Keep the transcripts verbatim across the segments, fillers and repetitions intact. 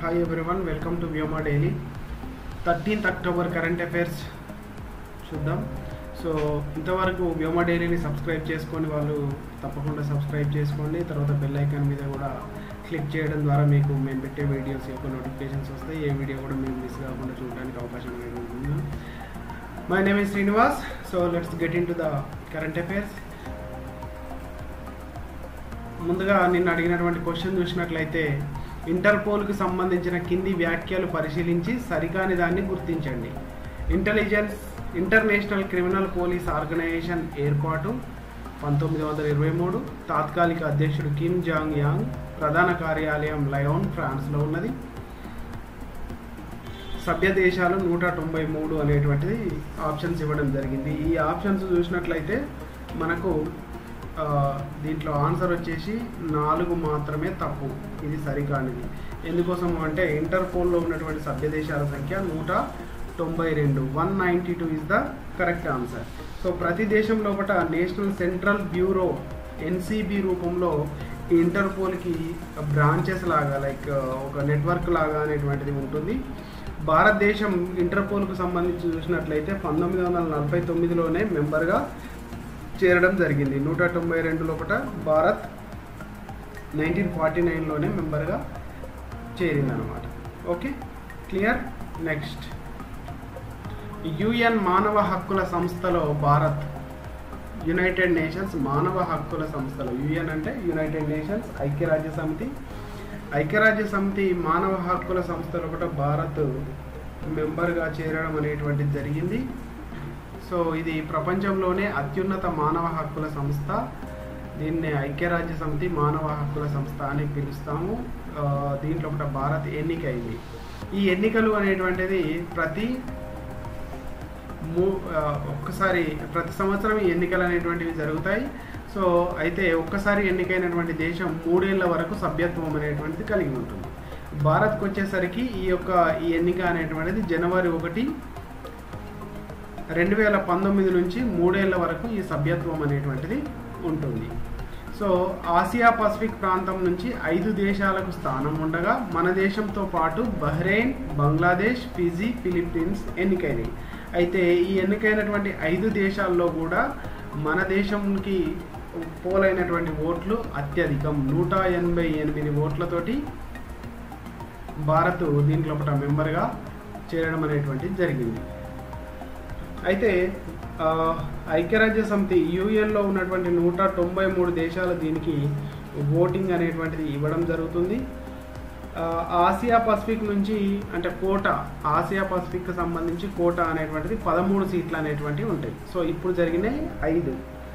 Hi everyone, welcome to Vyoma Daily. thirteenth October current affairs చూద్దాం. So ఇంతవరకు Vyoma డైలీని subscribe చేసుకొని వాళ్ళు తప్పకుండా సబ్స్క్రైబ్ చేసుకోండి. తర్వాత బెల్ ఐకాన్ మీద కూడా క్లిక్ చేయడం ద్వారా మీకు మేము పెట్టే వీడియోస్ యొక్క నోటిఫికేషన్స్ వస్తాయి. ఏ వీడియో కూడా మీరు మిస్ కాకుండా చూడడానికి అవకాశం అనేది ఉంటుంది. My name is Srinivas. So let's get into the current affairs. ముందుగా నిన్న అడిగినటువంటి క్వశ్చన్ చూసినట్లయితే ఇంటర్పోల్కి సంబంధించిన కింది వ్యాఖ్యలు పరిశీలించి సరికాని దాన్ని గుర్తించండి. Intelligence international criminal police organisation ఏర్పాటు పంతొమ్మిది వందల ఇరవై మూడు తాత్కాలిక అధ్యక్షుడు కిమ్ జాంగ్ యాంగ్, ప్రధాన కార్యాలయం లయోన్ ఫ్రాన్స్లో ఉన్నది. సభ్య దేశాలు నూట తొంభై మూడు అనేటువంటిది ఆప్షన్స్ ఇవ్వడం జరిగింది. ఈ ఆప్షన్స్ చూసినట్లయితే మనకు దీంట్లో ఆన్సర్ వచ్చేసి నాలుగు మాత్రమే తప్పు, ఇది సరికానిది. ఎందుకోసం అంటే ఇంటర్పోల్లో ఉన్నటువంటి సభ్య దేశాల సంఖ్య నూట తొంభై రెండు one ninety two is the correct answer. So ప్రతి దేశం లోపల నేషనల్ సెంట్రల్ బ్యూరో ఎన్సిబి రూపంలో ఈ ఇంటర్పోల్కి బ్రాంచెస్ లాగా లైక్ ఒక నెట్వర్క్ లాగా అనేటువంటిది ఉంటుంది. భారతదేశం ఇంటర్పోల్కు సంబంధించి చూసినట్లయితే పంతొమ్మిది వందల నలభై తొమ్మిదిలోనే మెంబర్గా చేరడం జరిగింది. నూట తొంభై రెండు లోపల భారత్ నైన్టీన్ ఫార్టీ నైన్లోనే మెంబర్గా చేరిందనమాట. Okay, clear. నెక్స్ట్, యుఎన్ మానవ హక్కుల సంస్థలో భారత్ యునైటెడ్ నేషన్స్ మానవ హక్కుల సంస్థలో, యుఎన్ అంటే యునైటెడ్ నేషన్స్ ఐక్యరాజ్య సమితి, ఐక్యరాజ్య సమితి మానవ హక్కుల సంస్థలో కూడా భారత్ మెంబర్గా చేరడం అనేటువంటిది జరిగింది. సో ఇది ప్రపంచంలోనే అత్యున్నత మానవ హక్కుల సంస్థ. దీన్ని ఐక్యరాజ్య సమితి మానవ హక్కుల సంస్థ అని పిలుస్తాము. దీంట్లో ఒకటి భారత్ ఎన్నికైంది. ఈ ఎన్నికలు అనేటువంటిది ప్రతి మూ ఒక్కసారి ప్రతి సంవత్సరం ఈ ఎన్నికలు అనేటువంటివి జరుగుతాయి. సో అయితే ఒక్కసారి ఎన్నికైనటువంటి దేశం మూడేళ్ల వరకు సభ్యత్వం అనేటువంటిది కలిగి ఉంటుంది. భారత్కు వచ్చేసరికి ఈ యొక్క ఈ ఎన్నిక అనేటువంటిది జనవరి ఒకటి రెండు వేల పంతొమ్మిది నుంచి మూడేళ్ల వరకు ఈ సభ్యత్వం అనేటువంటిది ఉంటుంది. సో ఆసియా పసిఫిక్ ప్రాంతం నుంచి ఐదు దేశాలకు స్థానం ఉండగా మన దేశంతో పాటు బహ్రెయిన్, బంగ్లాదేశ్, ఫిజీ, ఫిలిప్పీన్స్ ఎన్నికైనవి. అయితే ఈ ఎన్నికైనటువంటి ఐదు దేశాల్లో కూడా మన దేశంకి పోలైనటువంటి ఓట్లు అత్యధికం, నూట ఎనభై ఎనిమిది ఓట్లతోటి భారత్ దీంట్లో ఒకట మెంబర్గా చేరడం అనేటువంటిది జరిగింది. అయితే ఐక్యరాజ్య సమితి యుఎన్లో ఉన్నటువంటి నూట తొంభై మూడు దేశాలు దీనికి ఓటింగ్ అనేటువంటిది ఇవ్వడం జరుగుతుంది. ఆసియా పసిఫిక్ నుంచి అంటే కోటా, ఆసియా పసిఫిక్కి సంబంధించి కోటా అనేటువంటిది పదమూడు సీట్లు అనేటువంటివి ఉంటాయి. సో ఇప్పుడు జరిగినాయి ఐదు.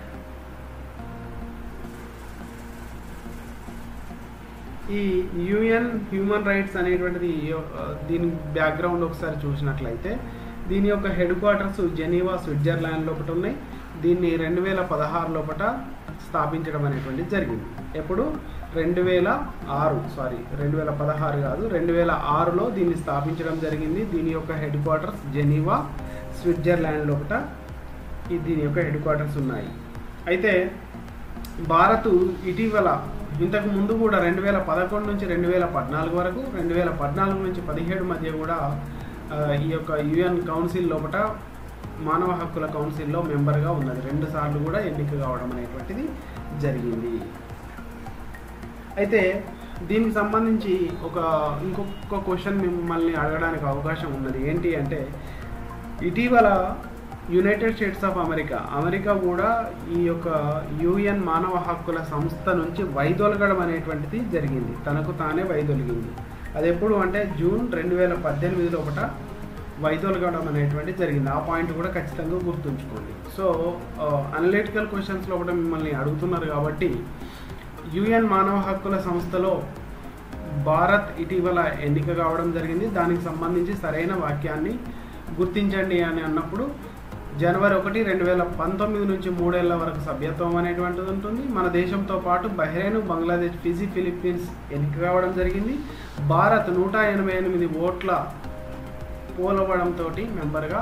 ఈ యుఎన్ హ్యూమన్ రైట్స్ అనేటువంటిది దీని బ్యాక్గ్రౌండ్ ఒకసారి చూసినట్లయితే దీని యొక్క హెడ్ క్వార్టర్స్ జెనీవా, స్విట్జర్లాండ్ లోపల ఉన్నాయి. దీన్ని రెండు వేల పదహారు లోపల స్థాపించడం అనేటువంటిది జరిగింది. ఎప్పుడు రెండు వేల ఆరు సారీ రెండు వేల పదహారు కాదు రెండు వేల ఆరులో దీన్ని స్థాపించడం జరిగింది. దీని యొక్క హెడ్ క్వార్టర్స్ జెనీవా, స్విట్జర్లాండ్ లోపల దీని యొక్క హెడ్ క్వార్టర్స్ ఉన్నాయి. అయితే భారత్ ఇటీవల ఇంతకు ముందు కూడా రెండు వేల పదకొండు నుంచి రెండు వేల పద్నాలుగు వరకు రెండు వేల పద్నాలుగు నుంచి పదిహేడు మధ్య కూడా ఈ యొక్క యుఎన్ కౌన్సిల్ లోపల మానవ హక్కుల కౌన్సిల్లో మెంబర్గా ఉన్నది. రెండు సార్లు కూడా ఎన్నిక కావడం అనేటువంటిది జరిగింది. అయితే దీనికి సంబంధించి ఒక ఇంకొక క్వశ్చన్ మిమ్మల్ని అడగడానికి అవకాశం ఉన్నది. ఏంటి అంటే ఇటీవల United States of America America కూడా ఈ యొక్క యుఎన్ మానవ హక్కుల సంస్థ నుంచి వైదొలగడం అనేటువంటిది జరిగింది. తనకు తానే వైదొలిగింది. అది ఎప్పుడు అంటే జూన్ రెండు వేల పద్దెనిమిది లోపల వైదొలగడం అనేటువంటిది జరిగింది. ఆ పాయింట్ కూడా ఖచ్చితంగా గుర్తుంచుకోండి. సో అనలిటికల్ క్వశ్చన్స్ లోపల మిమ్మల్ని అడుగుతున్నారు కాబట్టి యుఎన్ మానవ హక్కుల సంస్థలో భారత్ ఇటీవల ఎన్నిక కావడం జరిగింది. దానికి సంబంధించి సరైన వాక్యాన్ని గుర్తించండి అని అన్నప్పుడు జనవరి ఒకటి రెండు వేల పంతొమ్మిది నుంచి మూడేళ్ల వరకు సభ్యత్వం అనేటువంటిది ఉంటుంది. మన దేశంతో పాటు బహ్రెయిన్, బంగ్లాదేశ్, ఫిజీ, ఫిలిప్పీన్స్ ఎన్నిక కావడం జరిగింది. భారత్ నూట ఎనభై ఎనిమిది ఓట్ల పోలవడంతో మెంబర్గా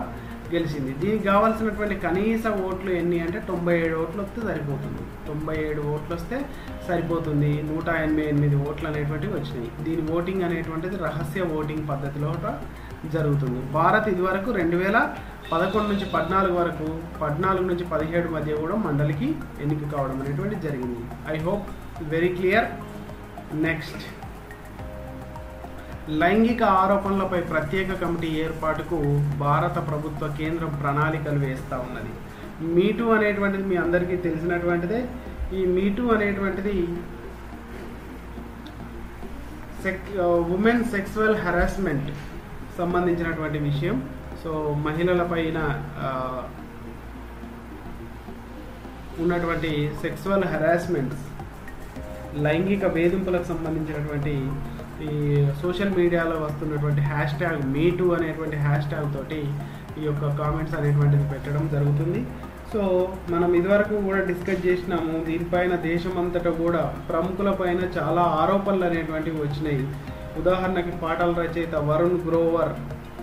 గెలిచింది. దీనికి కావాల్సినటువంటి కనీస ఓట్లు ఎన్ని అంటే తొంభై ఏడు ఓట్లు వస్తే సరిపోతుంది. తొంభై ఏడు ఓట్లు వస్తే సరిపోతుంది. నూట ఎనభై ఎనిమిది ఓట్లు అనేటువంటివి వచ్చినాయి. దీని ఓటింగ్ అనేటువంటిది రహస్య ఓటింగ్ పద్ధతిలో జరుగుతుంది. భారత్ ఇదివరకు రెండు వేల పదకొండు నుంచి పద్నాలుగు వరకు పద్నాలుగు నుంచి పదిహేడు మధ్య కూడా మండలికి ఎన్నిక కావడం అనేటువంటిది జరిగింది. I hope very clear. Next, లైంగిక ఆరోపణలపై ప్రత్యేక కమిటీ ఏర్పాటుకు భారత ప్రభుత్వ కేంద్రం ప్రణాళికలు వేస్తూ ఉన్నది. మీటూ అనేటువంటిది మీ అందరికీ తెలిసినటువంటిదే. ఈ మీటూ అనేటువంటిది సెక్ ఉమెన్ సెక్సువల్ హెరాస్మెంట్ సంబంధించినటువంటి విషయం. సో మహిళల పైన ఉన్నటువంటి సెక్సువల్ హెరాస్మెంట్స్, లైంగిక వేధింపులకు సంబంధించినటువంటి ఈ సోషల్ మీడియాలో వస్తున్నటువంటి హ్యాష్ ట్యాగ్ మీటూ అనేటువంటి హ్యాష్ ట్యాగ్ తోటి ఈ యొక్క కామెంట్స్ అనేటువంటిది పెట్టడం జరుగుతుంది. సో మనం ఇదివరకు కూడా డిస్కస్ చేసినాము. దీనిపైన దేశమంతటా కూడా ప్రముఖుల పైన చాలా ఆరోపణలు అనేటువంటివి వచ్చినాయి. ఉదాహరణకి పాటల రచయిత వరుణ్ గ్రోవర్,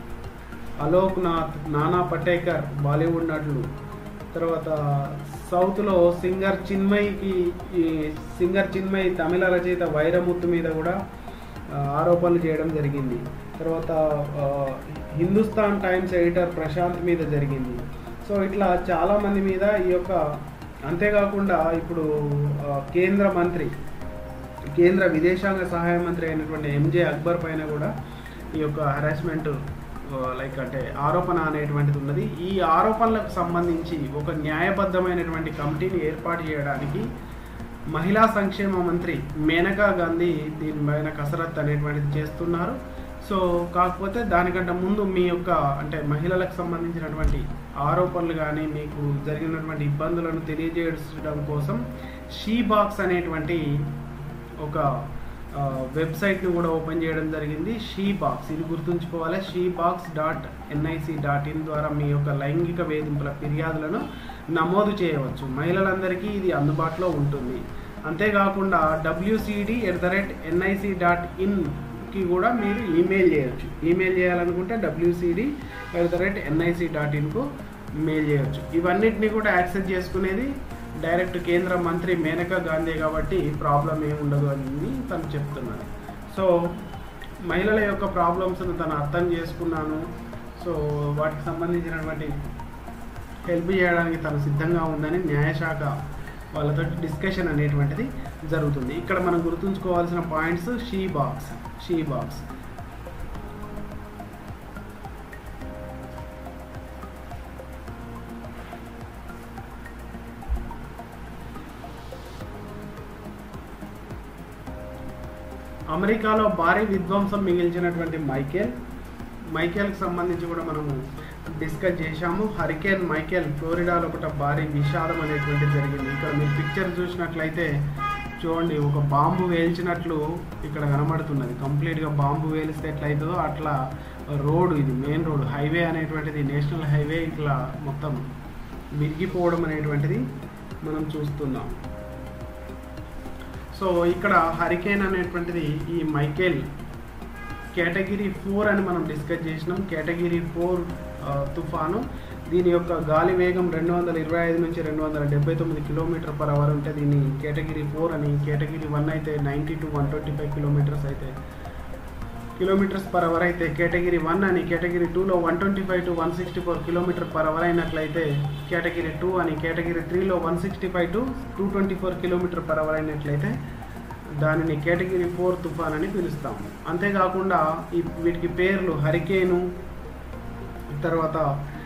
అలోక్ నాథ్, నానా పటేకర్ బాలీవుడ్ నటులు, తర్వాత సౌత్లో సింగర్ చిన్మయికి ఈ సింగర్ చిన్మయి తమిళ రచయిత వైరముత్తు మీద కూడా ఆరోపణలు చేయడం జరిగింది. తర్వాత హిందుస్థాన్ టైమ్స్ ఎడిటర్ ప్రశాంత్ మీద జరిగింది. సో ఇట్లా చాలామంది మీద ఈ యొక్క, అంతేకాకుండా ఇప్పుడు కేంద్ర మంత్రి, కేంద్ర విదేశాంగ సహాయ మంత్రి అయినటువంటి ఎంజే అక్బర్ పైన కూడా ఈ యొక్క హెరాస్మెంట్ లైక్ అంటే ఆరోపణ అనేటువంటిది ఉన్నది. ఈ ఆరోపణలకు సంబంధించి ఒక న్యాయబద్ధమైనటువంటి కమిటీని ఏర్పాటు చేయడానికి మహిళా సంక్షేమ మంత్రి మేనకా గాంధీ దీనిపైన కసరత్తు అనేటువంటిది చేస్తున్నారు. సో కాకపోతే దానికంటే ముందు మీ యొక్క అంటే మహిళలకు సంబంధించినటువంటి ఆరోపణలు కానీ మీకు జరిగినటువంటి ఇబ్బందులను తెలియజేయడం కోసం షీ బాక్స్ అనేటువంటి ఒక వెబ్సైట్ని కూడా ఓపెన్ చేయడం జరిగింది. షీ బాక్స్, ఇది గుర్తుంచుకోవాలి. She box dot NIC dot in ద్వారా మీ యొక్క లైంగిక వేధింపుల ఫిర్యాదులను నమోదు చేయవచ్చు. మహిళలందరికీ ఇది అందుబాటులో ఉంటుంది. అంతేకాకుండా WCD at the rate NIC dot ఇన్కి కూడా మీరు ఈమెయిల్ చేయవచ్చు. ఈమెయిల్ చేయాలనుకుంటే WCD at the rate NIC dot ఇన్కు మెయిల్ చేయవచ్చు. ఇవన్నిటిని కూడా యాక్సెస్ చేసుకునేది డైరెక్ట్ కేంద్ర మంత్రి మేనకా గాంధీ కాబట్టి ప్రాబ్లం ఏమి ఉండదు అని తను చెప్తున్నారు. సో మహిళల యొక్క ప్రాబ్లమ్స్ను తను అర్థం చేసుకున్నాను. సో వాటికి సంబంధించినటువంటి హెల్ప్ చేయడానికి తను సిద్ధంగా ఉందని న్యాయశాఖ వాళ్ళతో డిస్కషన్ అనేటువంటిది జరుగుతుంది. ఇక్కడ మనం గుర్తుంచుకోవాల్సిన points she box, she box అమెరికాలో భారీ విధ్వంసం మిగిల్చినటువంటి మైకేల్ మైకేల్కి సంబంధించి కూడా మనము డిస్కస్ చేశాము. హరికేన్ మైకేల్ ఫ్లోరిడాలో ఒకటి భారీ విషాదం అనేటువంటిది జరిగింది. ఇక్కడ మీరు పిక్చర్ చూసినట్లయితే చూడండి, ఒక బాంబు వేల్చినట్లు ఇక్కడ కనబడుతున్నది. కంప్లీట్గా బాంబు వేలిస్తే ఎట్లయితుందో అట్లా రోడ్, ఇది మెయిన్ రోడ్, హైవే అనేటువంటిది, నేషనల్ హైవే ఇట్లా మొత్తం విరిగిపోవడం అనేటువంటిది మనం చూస్తున్నాం. సో ఇక్కడ హరికేన్ అనేటువంటిది ఈ మైకేల్ కేటగిరీ ఫోర్ అని మనం డిస్కస్ చేసినాం. కేటగిరీ ఫోర్ తుఫాను, దీని యొక్క గాలి వేగం రెండు వందల ఇరవై ఐదు నుంచి రెండు వందల డెబ్బై తొమ్మిది కిలోమీటర్ పర్ అవర్ ఉంటే దీన్ని కేటగిరీ ఫోర్ అని, కేటగిరీ వన్ అయితే ninety to one twenty five kilometres అయితే కిలోమీటర్స్ పర్ అవర్ అయితే కేటగిరీ వన్ అని, కేటగిరీ టూలో one twenty five to one sixty four kilometre per hour అయినట్లయితే కేటగిరీ టూ అని, కేటగిరీ త్రీలో one sixty five to two twenty four kilometre per hour అయినట్లయితే దానిని category four తుఫాన్ అని పిలుస్తాము. అంతేకాకుండా ఈ వీటికి పేర్లు హరికేను, తర్వాత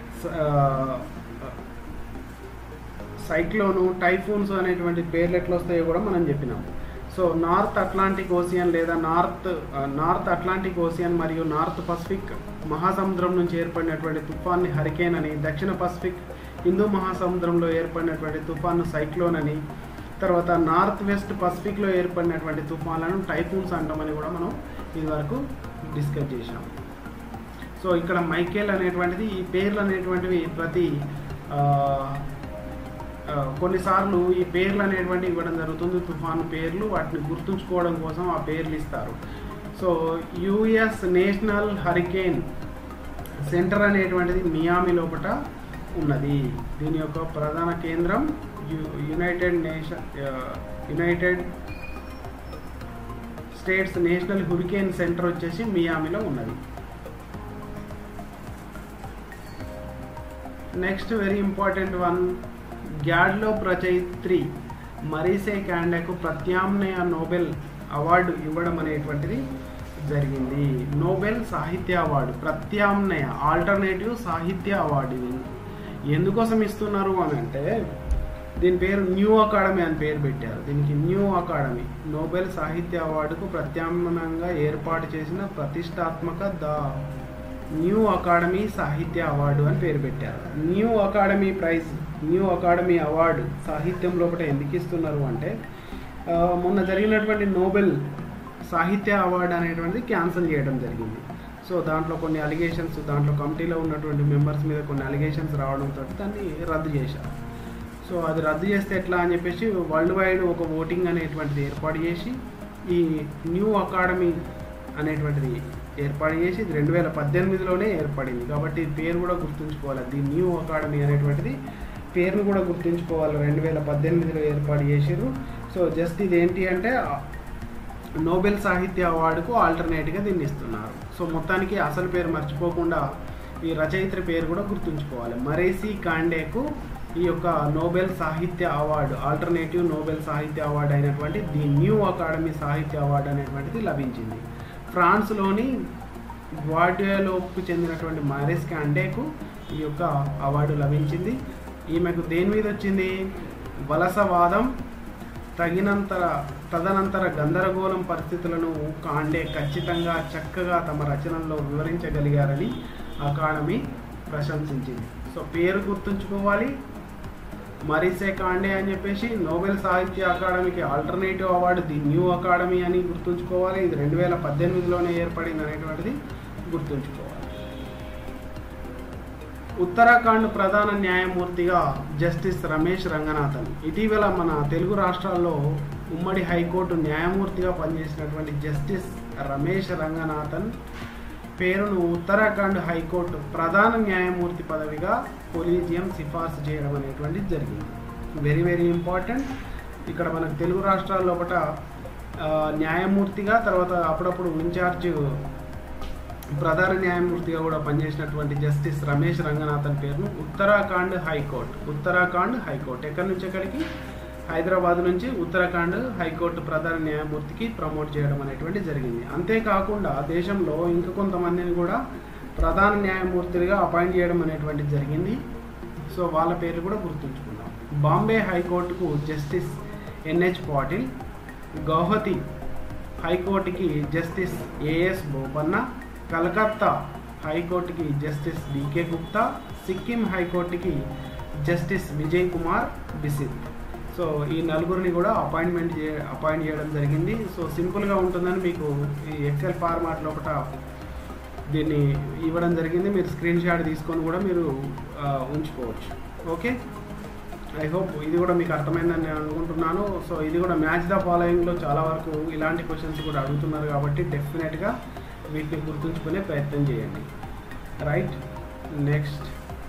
సైక్లోను, టైఫూన్స్ అనేటువంటి పేర్లు ఎట్లా వస్తాయో కూడా మనం చెప్పినాము. సో నార్త్ అట్లాంటిక్ ఓసియన్ లేదా నార్త్ నార్త్ అట్లాంటిక్ ఓసియన్ మరియు నార్త్ పసిఫిక్ మహాసముద్రం నుంచి ఏర్పడినటువంటి తుఫాన్ని హరికేన్ అని, దక్షిణ పసిఫిక్ హిందూ మహాసముద్రంలో ఏర్పడినటువంటి తుఫాను సైక్లోన్ అని, తర్వాత నార్త్ వెస్ట్ పసిఫిక్లో ఏర్పడినటువంటి తుఫాన్లను టైఫూన్స్ అంటామని కూడా మనం ఇదివరకు డిస్కస్ చేసాం. సో ఇక్కడ మైకేల్ అనేటువంటిది, ఈ పేర్లు అనేటువంటివి ప్రతి కొన్నిసార్లు ఈ పేర్లు అనేటువంటివి ఇవ్వడం జరుగుతుంది, తుఫాను పేర్లు. వాటిని గుర్తుంచుకోవడం కోసం ఆ పేర్లు ఇస్తారు. So US national hurricane centre అనేటువంటిది మియామి లోపల ఉన్నది. దీని యొక్క ప్రధాన కేంద్రం united nation united states national hurricane centre వచ్చేసి మియామిలో ఉన్నది. Next very important one, Guadeloupe రచయిత్రి మరీసే కాండేకు ప్రత్యామ్నాయ నోబెల్ అవార్డు ఇవ్వడం అనేటువంటిది జరిగింది. నోబెల్ సాహిత్య అవార్డు, ప్రత్యామ్నాయ ఆల్టర్నేటివ్ సాహిత్య అవార్డు. ఇది ఎందుకోసం ఇస్తున్నారు అని అంటే దీని పేరు న్యూ అకాడమీ అని పేరు పెట్టారు. దీనికి న్యూ అకాడమీ నోబెల్ సాహిత్య అవార్డుకు ప్రత్యామ్నాయంగా ఏర్పాటు చేసిన ప్రతిష్టాత్మక ద న్యూ అకాడమీ సాహిత్య అవార్డు అని పేరు పెట్టారు. New academy prize, new academy award సాహిత్యం లోపల ఎందుకు ఇస్తున్నారు అంటే మొన్న జరిగినటువంటి నోబెల్ సాహిత్య అవార్డు అనేటువంటిది క్యాన్సిల్ చేయడం జరిగింది. సో దాంట్లో కొన్ని అలిగేషన్స్, దాంట్లో కమిటీలో ఉన్నటువంటి మెంబర్స్ మీద కొన్ని అలిగేషన్స్ రావడంతో దాన్ని రద్దు చేశారు. సో అది రద్దు చేస్తే ఎట్లా అని చెప్పేసి వరల్డ్ వైడ్ ఒక ఓటింగ్ అనేటువంటిది ఏర్పాటు చేసి ఈ న్యూ అకాడమీ అనేటువంటిది ఏర్పాటు చేసి ఇది రెండు వేల పద్దెనిమిదిలోనే ఏర్పడింది. కాబట్టి పేరు కూడా గుర్తుంచుకోవాలి. ది న్యూ అకాడమీ అనేటువంటిది పేరును కూడా గుర్తుంచుకోవాలి. రెండు వేల పద్దెనిమిదిలో ఏర్పాటు చేసారు. సో జస్ట్ ఇది ఏంటి అంటే నోబెల్ సాహిత్య అవార్డుకు ఆల్టర్నేట్గా దీన్ని ఇస్తున్నారు. సో మొత్తానికి అసలు పేరు మర్చిపోకుండా ఈ రచయిత్రి పేరు కూడా గుర్తుంచుకోవాలి. మరీసే కాండేకు ఈ యొక్క నోబెల్ సాహిత్య అవార్డు, ఆల్టర్నేటివ్ నోబెల్ సాహిత్య అవార్డు అయినటువంటి ది న్యూ అకాడమీ సాహిత్య అవార్డు అనేటువంటిది లభించింది. ఫ్రాన్స్లోని గ్వాడెలోప్కు చెందినటువంటి మరీసే కాండేకు ఈ యొక్క అవార్డు లభించింది. ఈమెకు దేని మీద వచ్చింది? వలసవాదం తగినంతర తదనంతర గందరగోళం పరిస్థితులను కాండే ఖచ్చితంగా చక్కగా తమ రచనల్లో వివరించగలిగారని అకాడమీ ప్రశంసించింది. సో పేరు గుర్తుంచుకోవాలి, మరీసే కాండే అని చెప్పేసి. నోబెల్ సాహిత్య అకాడమీకి alternative award the new academy అని గుర్తుంచుకోవాలి. ఇది రెండు వేల పద్దెనిమిదిలోనే ఏర్పడింది అనేటువంటిది గుర్తుంచుకోవాలి. ఉత్తరాఖండ్ ప్రధాన న్యాయమూర్తిగా జస్టిస్ రమేష్ రంగనాథన్. ఇటీవల మన తెలుగు రాష్ట్రాల్లో ఉమ్మడి హైకోర్టు న్యాయమూర్తిగా పనిచేసినటువంటి జస్టిస్ రమేష్ రంగనాథన్ పేరును ఉత్తరాఖండ్ హైకోర్టు ప్రధాన న్యాయమూర్తి పదవిగా కొలీజియం సిఫార్సు చేయడం అనేటువంటిది జరిగింది. Very very important. ఇక్కడ మనకు తెలుగు రాష్ట్రాల లోపల న్యాయమూర్తిగా, తర్వాత అప్పుడప్పుడు ఇన్ఛార్జ్ ప్రధాన న్యాయమూర్తిగా కూడా పనిచేసినటువంటి జస్టిస్ రమేష్ రంగనాథన్ పేరును ఉత్తరాఖండ్ హైకోర్టు ఉత్తరాఖండ్ హైకోర్టు ఎక్కడి నుంచి ఎక్కడికి? హైదరాబాద్ నుంచి ఉత్తరాఖండ్ హైకోర్టు ప్రధాన న్యాయమూర్తికి ప్రమోట్ చేయడం అనేటువంటి జరిగింది. అంతేకాకుండా దేశంలో ఇంకా కొంతమందిని కూడా ప్రధాన న్యాయమూర్తులుగా అపాయింట్ చేయడం అనేటువంటిది జరిగింది. సో వాళ్ళ పేర్లు కూడా గుర్తుంచుకుందాం. బాంబే హైకోర్టుకు జస్టిస్ ఎన్హెచ్ పాటిల్, గౌహతి హైకోర్టుకి జస్టిస్ ఏఎస్ బోపన్న, కలకత్తా హైకోర్టుకి జస్టిస్ డికే గుప్తా, సిక్కిం హైకోర్టుకి జస్టిస్ విజయ్ కుమార్ బిసిత్. సో ఈ నలుగురిని కూడా అపాయింట్మెంట్ చే అపాయింట్ చేయడం జరిగింది. సో సింపుల్గా ఉంటుందని మీకు ఈ ఎక్సెల్ ఫార్మాట్ లోపల దీన్ని ఇవ్వడం జరిగింది. మీరు స్క్రీన్ షాట్ తీసుకొని కూడా మీరు ఉంచుకోవచ్చు. ఓకే, ఐ హోప్ ఇది కూడా మీకు అర్థమైందని నేను అనుకుంటున్నాను. సో ఇది కూడా మ్యాచ్ ద ఫాలోయింగ్లో చాలా వరకు ఇలాంటి క్వశ్చన్స్ కూడా అడుగుతున్నారు కాబట్టి డెఫినెట్గా వీటిని గుర్తుంచుకునే ప్రయత్నం చేయండి. రైట్, నెక్స్ట్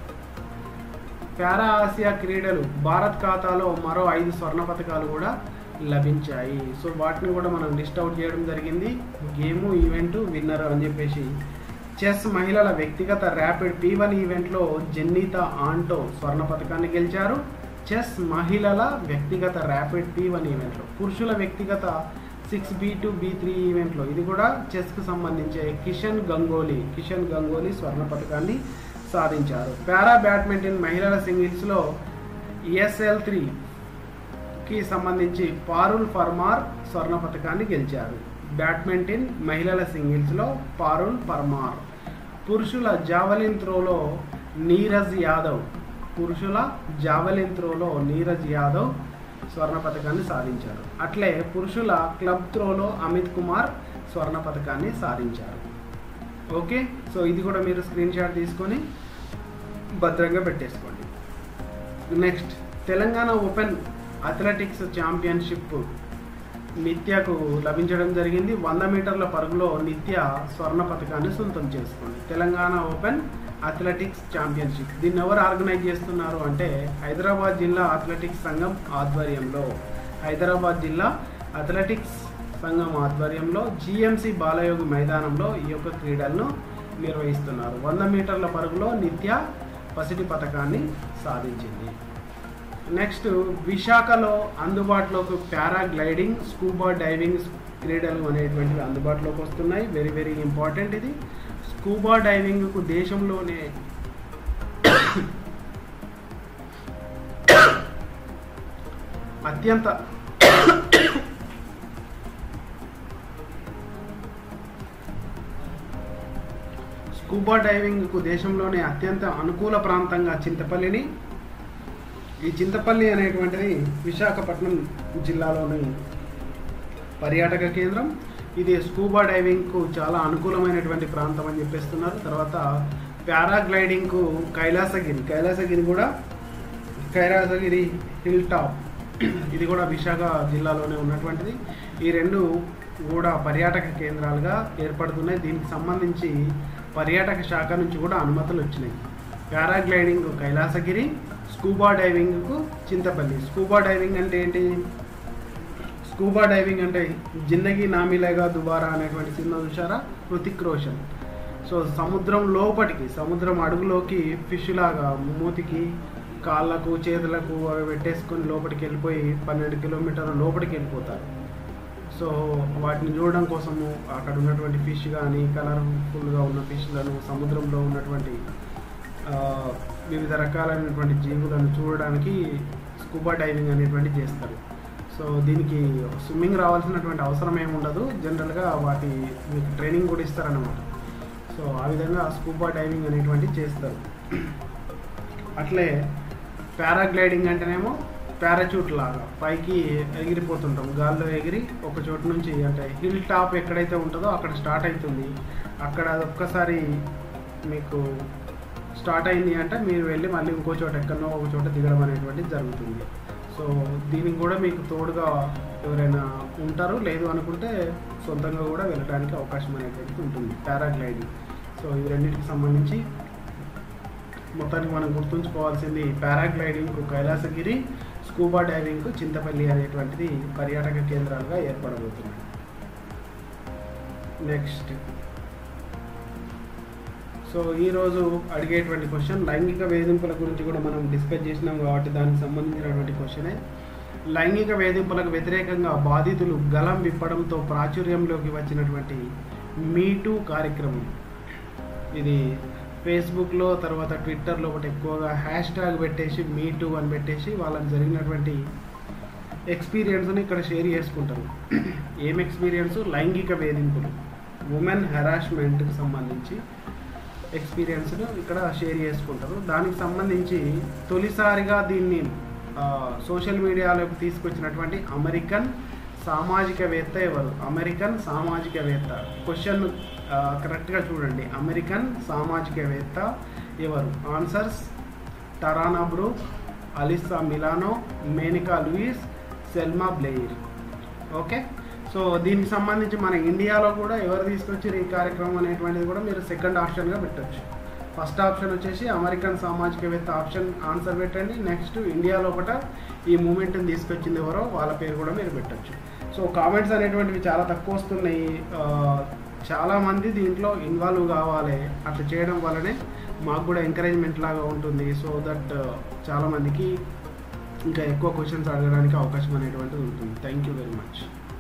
పారా ఆసియా క్రీడలు భారత్ ఖాతాలో మరో ఐదు స్వర్ణ పథకాలు కూడా లభించాయి. సో వాటిని కూడా మనం లిస్ట్ అవుట్ చేయడం జరిగింది. గేము, ఈవెంట్, విన్నర్ అని చెప్పేసి. చెస్ మహిళల వ్యక్తిగత ర్యాపిడ్ పీ వన్ ఈవెంట్లో జెన్నీతా ఆంటో స్వర్ణ పథకాన్ని గెలిచారు. చెస్ మహిళల వ్యక్తిగత ర్యాపిడ్ పీ వన్ ఈవెంట్లో. పురుషుల వ్యక్తిగత six B two B three ఈవెంట్లో ఇది కూడా చెస్కు సంబంధించే కిషన్ గంగోలీ కిషన్ గంగోలీ స్వర్ణ పథకాన్ని సాధించారు. పారా బ్యాడ్మింటన్ మహిళల సింగిల్స్లో ఈఎస్ఎల్ త్రీకి సంబంధించి పారుల్ పర్మార్ స్వర్ణ పథకాన్ని గెలిచారు. బ్యాడ్మింటన్ మహిళల సింగిల్స్లో పారుల్ పర్మార్. పురుషుల జావలిన్ త్రోలో నీరజ్ యాదవ్ పురుషుల జావలిన్ త్రోలో నీరజ్ యాదవ్ స్వర్ణ పథకాన్ని సాధించారు. అట్లే పురుషుల క్లబ్ త్రోలో అమిత్ కుమార్ స్వర్ణ పథకాన్ని సాధించారు. ఓకే, సో ఇది కూడా మీరు స్క్రీన్ షాట్ తీసుకొని భద్రంగా పెట్టేసుకోండి. Next, Telangana open athletics championship నిత్యకు లభించడం జరిగింది. వంద మీటర్ల పరుగులో నిత్య స్వర్ణ పథకాన్ని సొంతం చేసుకుంది. తెలంగాణ ఓపెన్ అథ్లెటిక్స్ ఛాంపియన్షిప్ దీన్ని ఎవరు ఆర్గనైజ్ చేస్తున్నారు అంటే హైదరాబాద్ జిల్లా అథ్లెటిక్స్ సంఘం ఆధ్వర్యంలో హైదరాబాద్ జిల్లా అథ్లెటిక్స్ సంఘం ఆధ్వర్యంలో జిఎంసి బాలయోగి మైదానంలో ఈ యొక్క క్రీడలను నిర్వహిస్తున్నారు. వంద మీటర్ల పరుగులో నిత్య పసిటి పథకాన్ని సాధించింది. నెక్స్ట్ విశాఖలో అందుబాటులోకి పారాగ్లైడింగ్ స్కూబా డైవింగ్ క్రీడలు అనేటువంటివి అందుబాటులోకి వస్తున్నాయి. Very very important. ఇది స్కూబా డైవింగ్కు దేశంలోనే అత్యంత స్కూబా డైవింగ్కు దేశంలోనే అత్యంత అనుకూల ప్రాంతంగా చింతపల్లిని ఈ చింతపల్లి అనేటువంటిది విశాఖపట్నం జిల్లాలోని పర్యాటక కేంద్రం. ఇది స్కూబా డైవింగ్కు చాలా అనుకూలమైనటువంటి ప్రాంతం అని చెప్పేస్తున్నారు. తర్వాత పారాగ్లైడింగ్కు కైలాసగిరి కైలాసగిరి కూడా కైలాసగిరి హిల్ టాప్ ఇది కూడా విశాఖ జిల్లాలోనే ఉన్నటువంటిది. ఈ రెండు కూడా పర్యాటక కేంద్రాలుగా ఏర్పడుతున్నాయి. దీనికి సంబంధించి పర్యాటక శాఖ నుంచి కూడా అనుమతులు వచ్చినాయి. పారాగ్లైడింగ్ కైలాసగిరి, స్కూబా డైవింగ్కు చింతపల్లి. స్కూబా డైవింగ్ అంటే ఏంటి? స్కూబా డైవింగ్ అంటే జిందగీ నామిలేగా దుబారా అనేటువంటి సినిమా చూసారా, హృతిక్ రోషన్. సో సముద్రం లోపటికి సముద్రం అడుగులోకి ఫిష్ లాగా మూతికి కాళ్ళకు చేతులకు అవి పెట్టేసుకొని లోపలికి వెళ్ళిపోయి పన్నెండు కిలోమీటర్ల లోపలికి వెళ్ళిపోతారు. సో వాటిని చూడడం కోసము అక్కడ ఉన్నటువంటి ఫిష్ కానీ కలర్ఫుల్గా ఉన్న ఫిష్లను సముద్రంలో ఉన్నటువంటి వివిధ రకాలైనటువంటి జీవులను చూడడానికి స్కూబా డైవింగ్ అనేటువంటిది చేస్తారు. సో దీనికి స్విమ్మింగ్ రావాల్సినటువంటి అవసరం ఏమి ఉండదు. జనరల్గా వాటి మీకు ట్రైనింగ్ కూడా ఇస్తారన్నమాట. సో ఆ విధంగా స్కూబా డైవింగ్ అనేటువంటిది చేస్తారు. అట్లే పారాగ్లైడింగ్ అంటేనేమో పారాచూట్ లాగా పైకి ఎగిరిపోతుంటాం, గాల్లో ఎగిరి ఒక చోటు నుంచి అంటే హిల్ టాప్ ఎక్కడైతే ఉంటుందో అక్కడ స్టార్ట్ అవుతుంది. అక్కడ ఒక్కసారి మీకు స్టార్ట్ అయింది అంటే మీరు వెళ్ళి మళ్ళీ ఇంకో చోట ఎక్కడనో ఒక చోట దిగడం అనేటువంటిది జరుగుతుంది. సో దీనికి కూడా మీకు తోడుగా ఎవరైనా ఉంటారు, లేదు అనుకుంటే సొంతంగా కూడా వెళ్ళడానికి అవకాశం అనేటువంటిది ఉంటుంది పారాగ్లైడింగ్. సో ఇవి రెండింటికి సంబంధించి మొత్తానికి మనం గుర్తుంచుకోవాల్సింది పారాగ్లైడింగ్కు కైలాసగిరి, స్కూబా డైవింగ్కు చింతపల్లి అనేటువంటిది పర్యాటక కేంద్రాలుగా ఏర్పడబోతున్నాయి. నెక్స్ట్ సో ఈరోజు అడిగేటువంటి క్వశ్చన్ లైంగిక వేధింపుల గురించి కూడా మనం డిస్కస్ చేసినాం కాబట్టి దానికి సంబంధించినటువంటి క్వశ్చనే. లైంగిక వేధింపులకు వ్యతిరేకంగా బాధితులు గలం విప్పడంతో ప్రాచుర్యంలోకి వచ్చినటువంటి మీటూ కార్యక్రమం. ఇది ఫేస్బుక్లో తర్వాత ట్విట్టర్లో ఒకటి ఎక్కువగా హ్యాష్ ట్యాగ్ పెట్టేసి మీటూ అని పెట్టేసి వాళ్ళకి జరిగినటువంటి ఎక్స్పీరియన్స్ని ఇక్కడ షేర్ చేసుకుంటారు. ఏం ఎక్స్పీరియన్స్? లైంగిక వేధింపులు, ఉమెన్ హెరాస్మెంట్కి సంబంధించి ఎక్స్పీరియన్స్ను ఇక్కడ షేర్ చేసుకుంటారు. దానికి సంబంధించి తొలిసారిగా దీన్ని సోషల్ మీడియాలోకి తీసుకొచ్చినటువంటి అమెరికన్ సామాజికవేత్త ఎవరు? అమెరికన్ సామాజికవేత్త. క్వశ్చన్ కరెక్ట్గా చూడండి. అమెరికన్ సామాజికవేత్త ఎవరు? Answers Tarana Burke, Alyssa Milano, Monica Lewis, Selma Blair. Okay. So దీనికి సంబంధించి మన ఇండియాలో కూడా ఎవరు తీసుకొచ్చారు ఈ కార్యక్రమం అనేటువంటిది కూడా మీరు సెకండ్ ఆప్షన్గా పెట్టచ్చు. ఫస్ట్ ఆప్షన్ వచ్చేసి అమెరికన్ సామాజికవేత్త ఆప్షన్ ఆన్సర్ పెట్టండి. నెక్స్ట్ ఇండియాలో ఒకట ఈ మూమెంట్ని తీసుకొచ్చింది ఎవరో వాళ్ళ పేరు కూడా మీరు పెట్టచ్చు. సో కామెంట్స్ అనేటువంటివి చాలా తక్కువ వస్తున్నాయి. చాలామంది దీంట్లో ఇన్వాల్వ్ కావాలి. అట్లా చేయడం వల్లనే మాకు కూడా ఎంకరేజ్మెంట్ లాగా ఉంటుంది. సో దట్ చాలామందికి ఇంకా ఎక్కువ క్వశ్చన్స్ అడగడానికి అవకాశం అనేటువంటిది ఉంటుంది. Thank you very much.